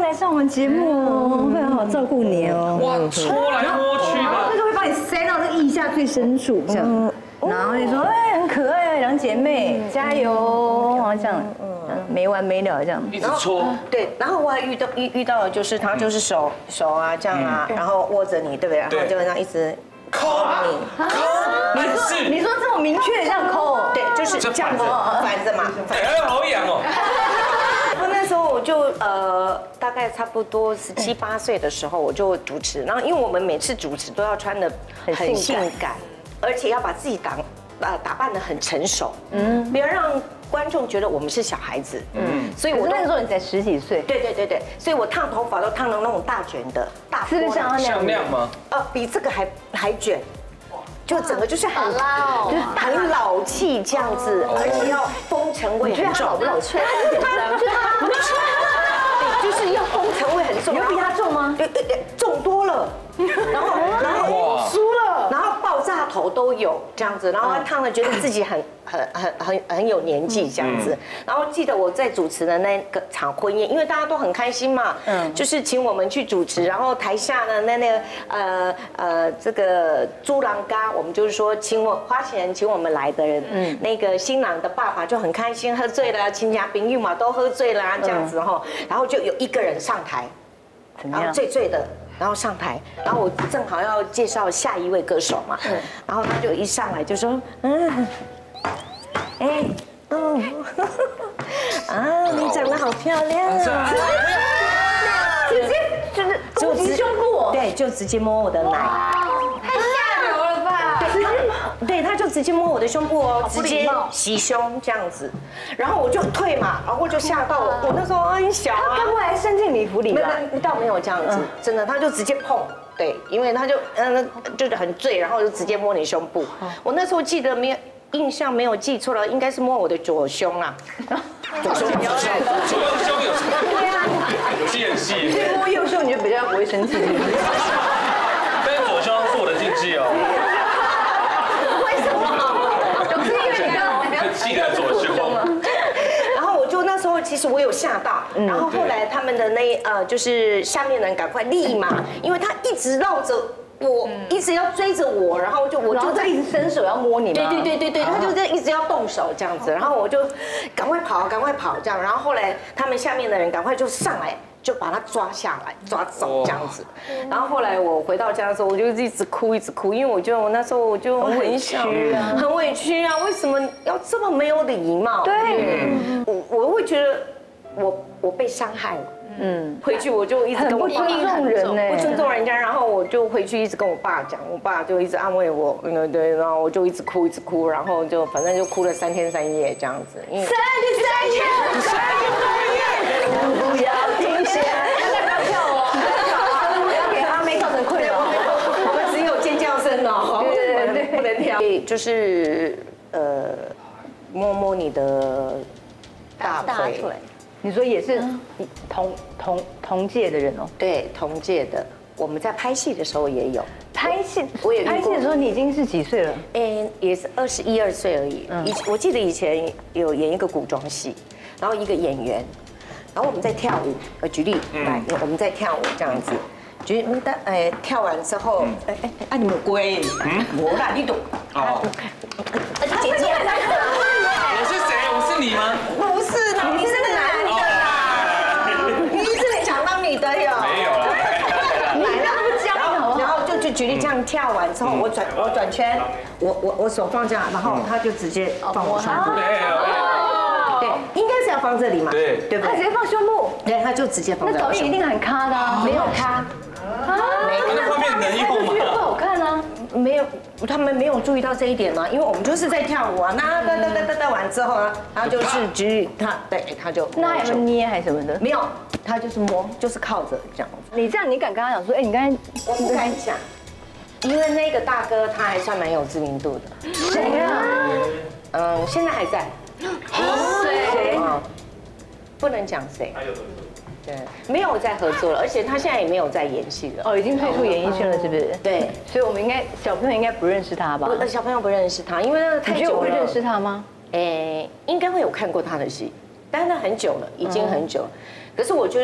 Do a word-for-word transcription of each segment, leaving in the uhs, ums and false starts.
来上我们节目，会好好照顾你哦。 哇，搓来摸去然后的， 那个会把你塞到这腋下最深处，这样。然后你说，哎，很可爱，两姐妹加油，好像这样，没完没了这样。 一直搓。 对，然后我还遇到遇遇到的就是他就是手手啊这样啊，然后握着你，对不对？然后就这样一直抠你，抠，暗示。 你说这么明确这样抠， 对，就是这样子反着嘛。 哎，好痒哦。 我那时候我就呃大概差不多十七八岁的时候我就主持，然后因为我们每次主持都要穿的很性感，而且要把自己打呃打扮得很成熟，嗯，不要让观众觉得我们是小孩子，嗯，所以我那个时候你才十几岁， 对对对对，所以我烫头发都烫成那种大卷的大， 是不是像他那样？ 像那样吗？ 呃，比这个还还卷。就整个就是很拉哦， 就是很老气这样子，而且要风尘味很重。 老不老气？有点脏， 对，就是要风尘味很重。 有比他重吗？ 对对对，重多了。然后然后输了，然后爆炸头都有这样子，然后他烫的觉得自己很很很很很有年纪这样子。然后记得我在主持的那个场婚宴，因为大家都很开心嘛，嗯，就是请我们去主持，然后台下的那那个呃呃这个猪郎嘎，我们就是说请我花钱请我们来的人，嗯，那个新郎的爸爸就很开心，喝醉了，亲家朋友嘛都喝醉了啊这样子哈，然后就有一个人上台，然后醉醉的。然后上台，然后我正好要介绍下一位歌手嘛，然后他就一上来就说，嗯，哎，哦，啊，你长得好漂亮啊， 直接就是攻击胸部， 对，就直接摸我的奶， 太下流了吧？ 对，他就直接摸我的胸部哦，直接袭胸这样子，然后我就退嘛，然后我就吓到我，我那时候很小啊， 该不会还伸进礼服里吧？ 没有，倒没有这样子，真的，他就直接碰，对，因为他就嗯就是很醉，然后就直接摸你胸部。我那时候记得没有印象没有记错了，应该是摸我的左胸啊。 左胸，左胸有什么？ 对啊， 有戏很戏。 所以摸右胸你就比较不会生气。 但是左胸是我的禁忌哦。 为什么？总是因为你刚刚记得左胸。 然后我就那时候其实我有吓到，然后后来他们的那呃就是下面的人赶快立马，因为他一直绕着我，一直要追着我，然后就我就在一直伸手要摸你嘛。 对对对对对，他就在一直要动手这样子，然后我就赶快跑，赶快跑这样，然后后来他们下面的人赶快就上来。就把他抓下来，抓走这样子。然后后来我回到家的时候，我就一直哭，一直哭，因为我觉得我那时候我就很小，很委屈啊，为什么要这么没有礼貌？ 对， 我我会觉得我我被伤害了。嗯，回去我就一直跟我不尊重人呢， 不尊重人家，然后我就回去一直跟我爸讲，我爸就一直安慰我，对对，然后我就一直哭，一直哭，然后就反正就哭了三天三夜这样子。 三天三夜，三天三夜，不要停歇。不要跳哦，不要给阿妹造成困扰。 我们只有尖叫声哦， 对对对， 不能跳。就是呃，摸摸你的大腿。 你说也是同同同届的人哦？ 对，同届的，我们在拍戏的时候也有拍戏， 我也拍戏的时候你已经是几岁了？ 哎，也是二十一二岁而已。以我记得以前有演一个古装戏，然后一个演员，然后我们在跳舞，呃，举例来，我们在跳舞这样子。举例，哎，跳完之后，哎哎哎，你们龟，我啦，你懂？哦，姐姐， 我是谁？我是你吗？ 不是的，你是男的啦。你一直想当女的哟？ 没有啦。 你那不教然后然后就就举例这样跳完之后，我转我转圈，我我我手放这样，然后他就直接放我胸部。 没有。 对，应该是要放这里嘛。 对， 对不对？ 他直接放胸部， 对，他就直接放。 那导演一定很咖的啊， 没有咖。 啊， 那画面能用吗？ 不好看啊。 没有，他们没有注意到这一点嘛，因为我们就是在跳舞啊，那哒哒哒哒哒完之后呢，然后就是举他，对，他就那有没有捏还是什么的？ 没有，他就是摸，就是靠着这样子。 你这样你敢跟他讲说，哎，你刚才我不敢讲，因为那个大哥他还算蛮有知名度的。 谁啊？ 嗯，现在还在。 谁？ 不能讲谁。对，没有在合作了，而且他现在也没有在演戏了。 哦，已经退出演艺圈了，是不是？ 对， 所以我们应该小朋友应该不认识他吧？ 小朋友不认识他，因为那个太久了。 你觉得我会认识他吗？ 诶，应该会有看过他的戏，但是那很久了，已经很久了。可是我觉得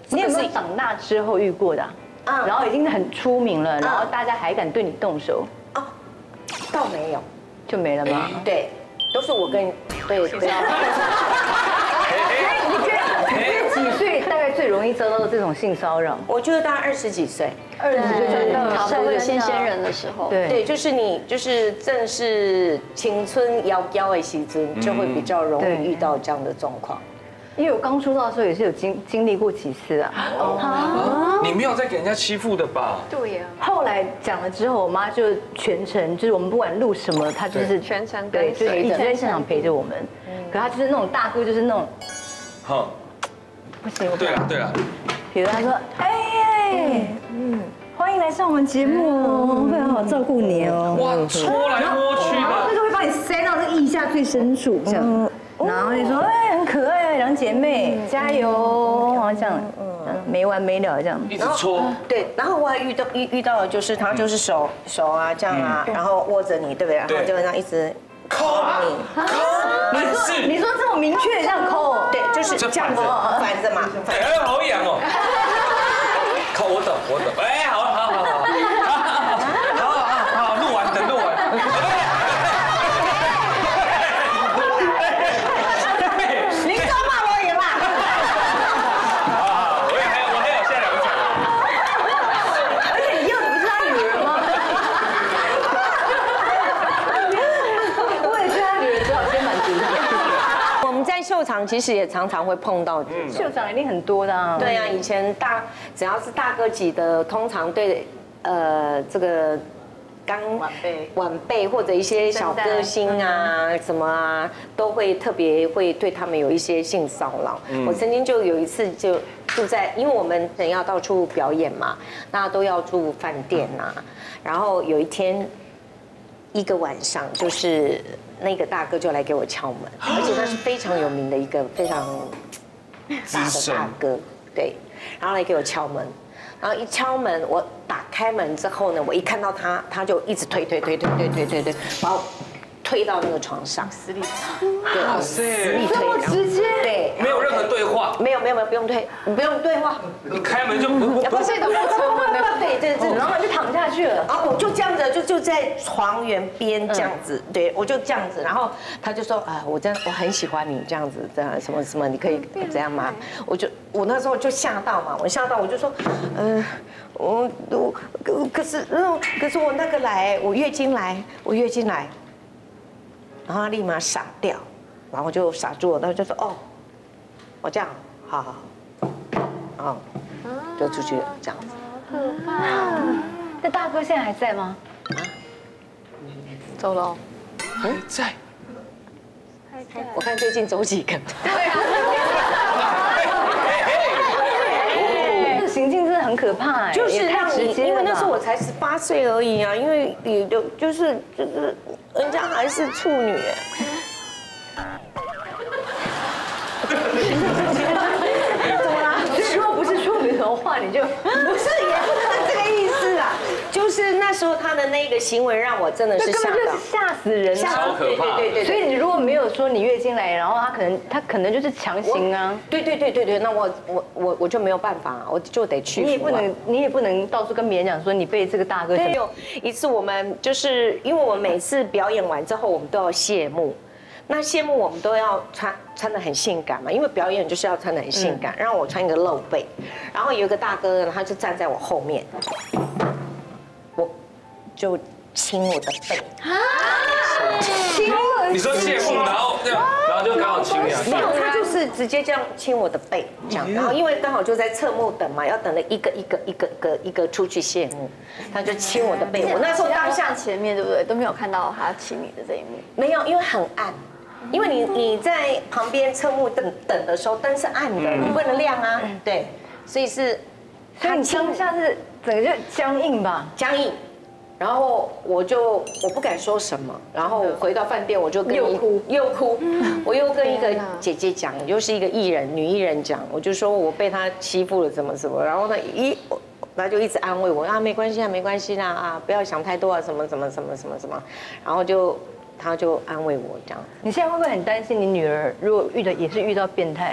你有没有长大之后遇过的？啊，然后已经很出名了，然后大家还敢对你动手？ 哦，倒没有， 就没了吗？ 对，都是我跟对对。 你觉得几岁大概最容易遭到这种性骚扰？ 我觉得大概二十几岁， 二十岁真的差不多有新鲜人的时候。 对对，就是你就是正是青春摇摇的时阵，就会比较容易遇到这样的状况。 因为我刚出道的时候也是有经经历过几次啊。 哦，你没有在给人家欺负的吧？ 对呀。 后来讲了之后，我妈就全程就是我们不管录什么，她就是全程对， 跟随就是一直在现场陪着我们。可她就是那种大哥，就是那种， 好， 不行， 对了对了， 比如她说，哎，嗯，欢迎来上我们节目哦，会好好照顾你哦。 哇，戳来摸去然后的， 就会把你塞到这个腋下最深处这样。然后就说，哎，很可爱，两姐妹加油，然后这样，没完没了这样。 一直戳。 对，然后我还遇到遇遇到的就是他就是手手啊这样啊，然后握着你，对不对？然后就这样一直抠你，抠， 你说你说这么明确这样抠， 对，就是这样子反着嘛。 哎，好痒哦。抠，我懂我懂，哎，好好好好好，好好好，录完等录完。 秀场其实也常常会碰到， 秀场一定很多的啊。 对啊，以前大只要是大哥级的，通常对呃这个刚晚辈晚辈或者一些小歌星啊什么啊，都会特别会对他们有一些性骚扰。我曾经就有一次就住在，因为我们人要到处表演嘛，那都要住饭店呐。然后有一天一个晚上就是。那个大哥就来给我敲门，而且他是非常有名的一个非常大的大哥，对，然后来给我敲门，然后一敲门，我打开门之后呢，我一看到他，他就一直推推推推推推推推，把我推到那个床上， 实力， 对， 哇塞， 实力推， 直接， 对， 没有任何对话， 没有没有没有不用推，你不用对话， 你开门就不不是都不出门的，对对对， 然后就躺下去了， 然后我就这样子，就就在床缘边这样子，对我就这样子，然后他就说啊，我真我很喜欢你这样子，这样什么什么，你可以这样吗？我就我那时候就吓到嘛，我吓到我就说，嗯，我我可是嗯可是我那个来，我月经来，我月经来。然后他立马傻掉，然后就傻住了，然后就说哦，我这样，好好好，哦，就出去了，这样子。 可怕。那大哥现在还在吗？啊， 走了。 还在。 我看最近走几个。 对啊。这个行径真的很可怕哎， 就是让你，因为那时候我才才十八岁而已啊，因为也就就是就是人家还是处女哎。 怎么啦？如果不是处女的话，你就不是，也不是这个意思啊。就是那时候他的那个行为让我真的是吓到， 吓死人， 超可怕。 对对对。 所以你如果没有说你月经来，然后他可能他可能就是强行啊。 对对对对对，那我我我我就没有办法，我就得屈服。 你也不能你也不能到处跟别人讲说你被这个大哥。 对，有一次我们就是因为我们每次表演完之后，我们都要谢幕。那谢幕我们都要穿穿得很性感嘛，因为表演就是要穿得很性感，让我穿一个露背，然后有一个大哥，他就站在我后面，我就亲我的背， 亲我， 你说谢幕，然后这样，然后就刚好亲你啊？ 没有，他就是直接这样亲我的背，这样，然后因为刚好就在侧幕等嘛，要等了一个一个一个个一个出去谢幕，他就亲我的背，我那时候当下前面对不对都没有看到他亲你的这一幕， 没有，因为很暗。因为你你在旁边侧幕等等的时候，灯是暗的，你不能亮啊，对，所以是， 所以你当下是整个就僵硬吧， 僵硬，然后我就我不敢说什么，然后回到饭店我就跟又哭又哭，我又跟一个姐姐讲，又是一个艺人女艺人讲，我就说我被他欺负了怎么怎么，然后呢一他就一直安慰我啊没关系啊没关系啦啊不要想太多啊什么什么什么什么什么，然后就。他就安慰我这样。 你现在会不会很担心你女儿如果遇到也是遇到变态？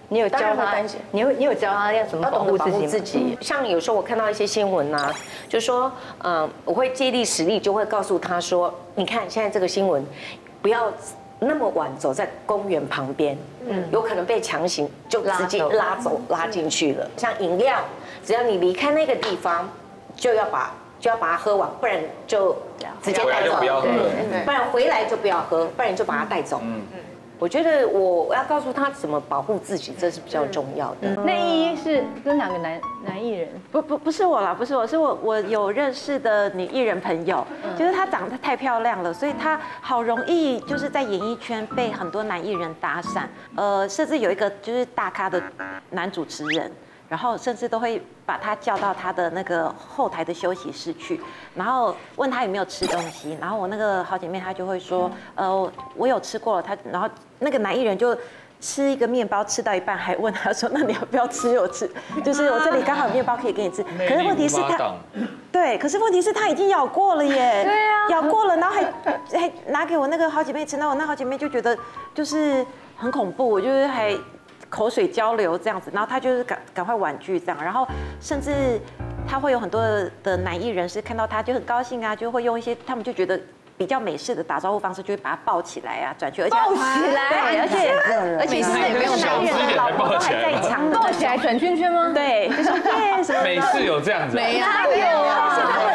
你有教他当然会担心， 你有你有教他要怎么保护自己吗？ 自己。像有时候我看到一些新闻啊，就说，嗯，我会借力使力，就会告诉他说，你看现在这个新闻，不要那么晚走在公园旁边，嗯，有可能被强行就直接拉走拉进去了。像饮料，只要你离开那个地方，就要把就要把它喝完，不然就直接带走， 不要喝， 不然回来就不要喝，不然你就把它带走。嗯。我觉得我要告诉他怎么保护自己，这是比较重要的。 那依依是跟哪个男男艺人？ 不不不是我啦，不是我，是我我有认识的女艺人朋友，就是她长得太漂亮了，所以她好容易就是在演艺圈被很多男艺人搭讪，呃，甚至有一个就是大咖的男主持人。然后甚至都会把他叫到他的那个后台的休息室去，然后问他有没有吃东西。然后我那个好姐妹她就会说，呃，我有吃过了。她然后那个男艺人就吃一个面包吃到一半，还问他说，那你要不要吃？我吃，就是我这里刚好有面包可以给你吃。可是问题是他，对，可是问题是他已经咬过了耶， 对啊， 咬过了，然后还还拿给我那个好姐妹吃，那我那好姐妹就觉得就是很恐怖，我就是还。口水交流这样子，然后他就是赶赶快婉拒这样，然后甚至他会有很多的男艺人是看到他就很高兴啊，就会用一些他们就觉得比较美式的打招呼方式，就会把他抱起来啊，转去，而且抱起来， 对，而且而且是也没有男艺人的老婆都还在场， 抱起来转圈圈吗？ 对，就说耶什么美式有这样子， 没有哪有啊？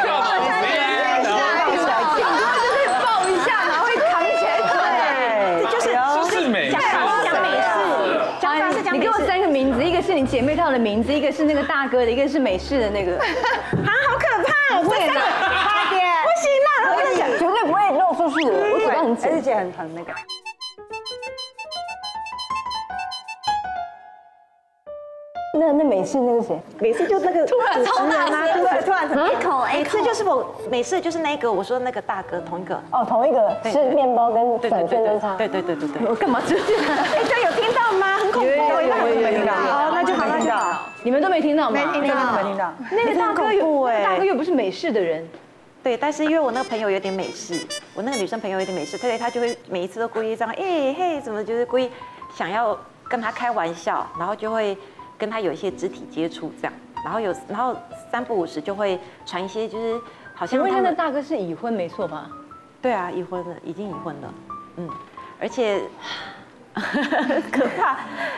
抱一下，然后会扛起来， 对，就是就是美式。 你给我三个名字，一个是你姐妹套的名字，一个是那个大哥的，一个是美式的那个。 啊，好可怕！我对了， 快点，不行啦，我跟你讲， 绝对不会露出去的。我嘴巴很紧， 而且很很那个。 那那美式那个谁？ 每次就那个突然超大声， 对，突然一口每次就是我每次就是那个我说那个大哥同一个哦，同一个是面包跟转圈圈差。 对对对对对。 我干嘛出去？ 哎，这有听到吗？很恐怖， 有有有没听到？ 好，那就好，那就好。 你们都没听到吗？ 没听到，没听到。 那个大哥有，大哥又不是美式的人。 对，但是因为我那个朋友有点美式，我那个女生朋友有点美式，所以她就会每一次都故意这样，哎嘿，怎么就是故意想要跟他开玩笑，然后就会跟他有一些肢体接触这样，然后有然后三不五时就会传一些就是好像他们因为那大哥是已婚没错吧？ 对啊，已婚了，已经已婚了，嗯，而且可怕。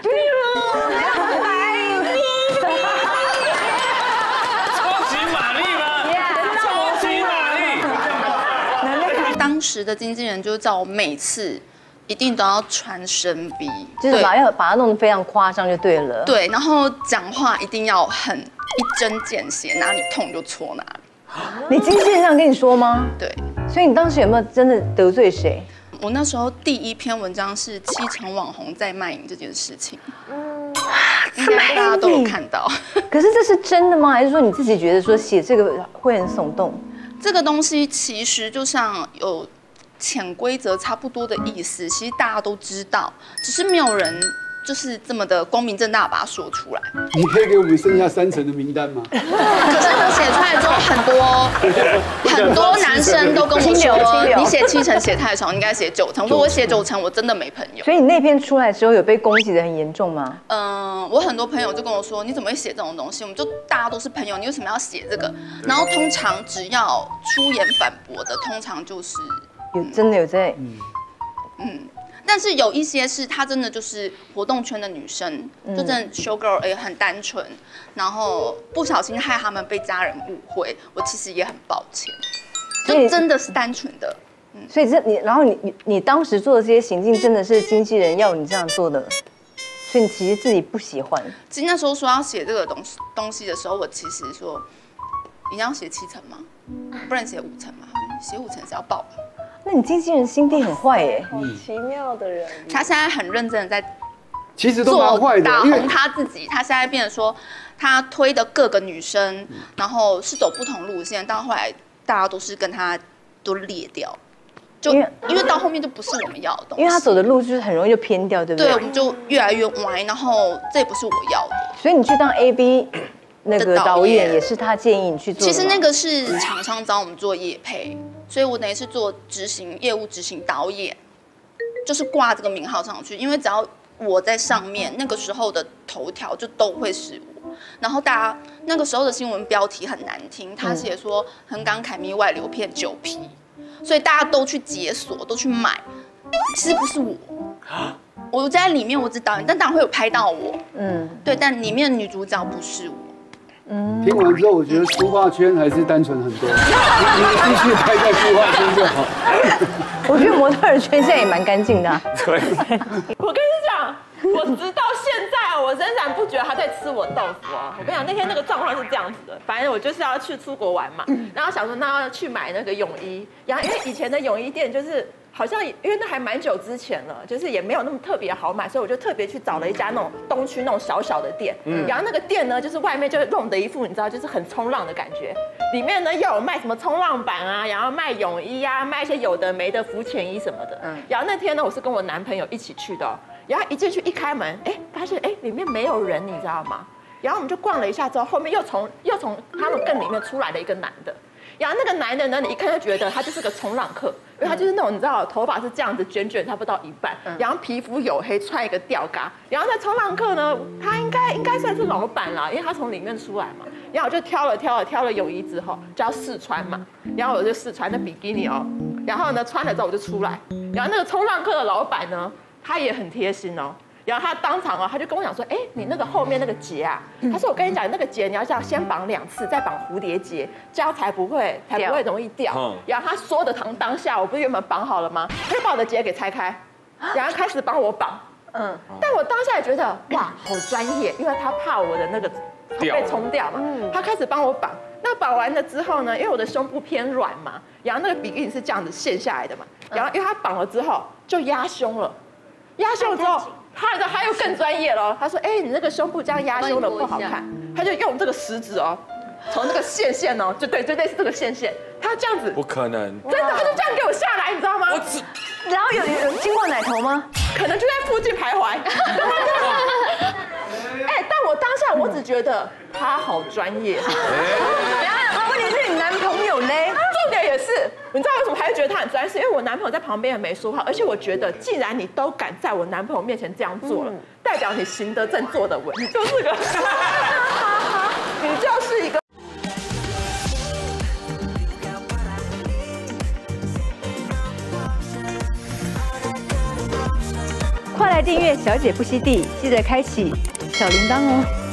超级玛丽吗？超级玛丽。 当时的经纪人就叫我每次一定都要穿深 V， 就是把要把它弄得非常夸张就对了。 对，然后讲话一定要很一针见血，哪里痛就戳哪里。 你经纪人这样跟你说吗？ 对， 所以你当时有没有真的得罪谁？ 我那时候第一篇文章是七成网红在卖淫这件事情，应该大家都有看到。 可是这是真的吗？还是说你自己觉得说写这个会很耸动？ 这个东西其实就像有潜规则差不多的意思，其实大家都知道，只是没有人就是这么的光明正大把它说出来。 你可以给我们剩下三成的名单吗？ 可是我写出来之后，很多很多男生都跟我说，你写七成写太少，你应该写九成。我说我写九成，我真的没朋友。 所以你那篇出来之后有被攻击的很严重吗？ 嗯，我很多朋友就跟我说，你怎么会写这种东西？我们就大家都是朋友，你为什么要写这个？然后通常只要出言反驳的，通常就是有真的有在， 嗯。但是有一些是她真的就是活动圈的女生，就真的 show girl 也很单纯，然后不小心害他们被家人误会，我其实也很抱歉，就真的是单纯的。 嗯，所以这你，然后你你你当时做的这些行径，真的是经纪人要你这样做的，所以你其实自己不喜欢。 其实那时候说要写这个东西东西的时候，我其实说一定要写七成吗？不然写五成吗？写五成是要爆了。 那你经纪人心地很坏耶， 好奇妙的人。 他现在很认真的在其实都蛮坏的， 打红他自己。他现在变成说，他推的各个女生，然后是走不同路线，到后来大家都是跟他都裂掉，就因为因为到后面就不是我们要的东西。 因为他走的路就是很容易就偏掉，对不对？ 对，我们就越来越歪，然后这也不是我要的。 所以你去当 A B 那个导演也是他建议你去做的。 其实那个是厂商找我们做业配。所以我等于是做执行业务、执行导演，就是挂这个名号上去。因为只要我在上面，那个时候的头条就都会是我。然后大家那个时候的新闻标题很难听，他写说横港凯咪外流骗九批，所以大家都去解锁，都去买。其实不是我，我在里面我只导演，但当然会有拍到我，嗯，对，但里面的女主角不是我。 嗯，听完之后，我觉得书画圈还是单纯很多。你你继续待在书画圈就好。 我觉得模特儿圈现在也蛮干净的、啊。 对。 我跟你讲，我直到现在我仍然不觉得他在吃我豆腐哦。我跟你讲，那天那个状况是这样子的，反正我就是要去出国玩嘛，然后想说那要去买那个泳衣，然后因为以前的泳衣店就是好像因为那还蛮久之前了，就是也没有那么特别好买，所以我就特别去找了一家那种东区那种小小的店，嗯，然后那个店呢，就是外面就弄的一副你知道就是很冲浪的感觉，里面呢又有卖什么冲浪板啊，然后卖泳衣啊，卖一些有的没的浮潜衣什么的，嗯，然后那天呢我是跟我男朋友一起去的、哦，然后一进去一开门，哎，发现哎里面没有人，你知道吗？然后我们就逛了一下之后，后面又从又从他们更里面出来了一个男的。然后那个男的呢，你一看就觉得他就是个冲浪客，因为他就是那种你知道，头发是这样子卷卷，差不多到一半，然后皮肤黝黑，穿一个吊嘎。然后那冲浪客呢，他应该应该算是老板啦，因为他从里面出来嘛。然后我就挑了挑了挑了泳衣之后，就要试穿嘛。然后我就试穿那比基尼哦，然后呢穿了之后我就出来。然后那个冲浪客的老板呢，他也很贴心哦。然后他当场哦，他就跟我讲说，哎，你那个后面那个结啊，他说我跟你讲，那个结你要这样先绑两次，再绑蝴蝶结，这样才不会才不会容易掉。然后他说的当当下，我不是原本绑好了吗？他就把我的结给拆开，然后开始帮我绑。嗯，但我当下也觉得哇，好专业，因为他怕我的那个被冲掉嘛。他开始帮我绑，那绑完了之后呢，因为我的胸部偏软嘛，然后那个比基尼是这样子陷下来的嘛，然后因为他绑了之后就压胸了，压胸之后。他的他又更专业了，他说：“哎，你那个胸部这样压胸的不好看。”他就用这个食指哦，从那个线线哦，就对，就类似这个线线，他这样子， 不可能， 真的，他就这样给我下来，你知道吗？ 我只， 然后有有有经过奶头吗？ 可能就在附近徘徊。哎，但我当下我只觉得他好专业。 然后问题是你男朋友嘞？ 重点也是，你知道为什么还会觉得他很专业？是因为我男朋友在旁边也没说话，而且我觉得，既然你都敢在我男朋友面前这样做了，嗯、代表你行得正坐得稳，你就是个，你就是一个。 快来订阅小姐不吸地，记得开启小铃铛哦。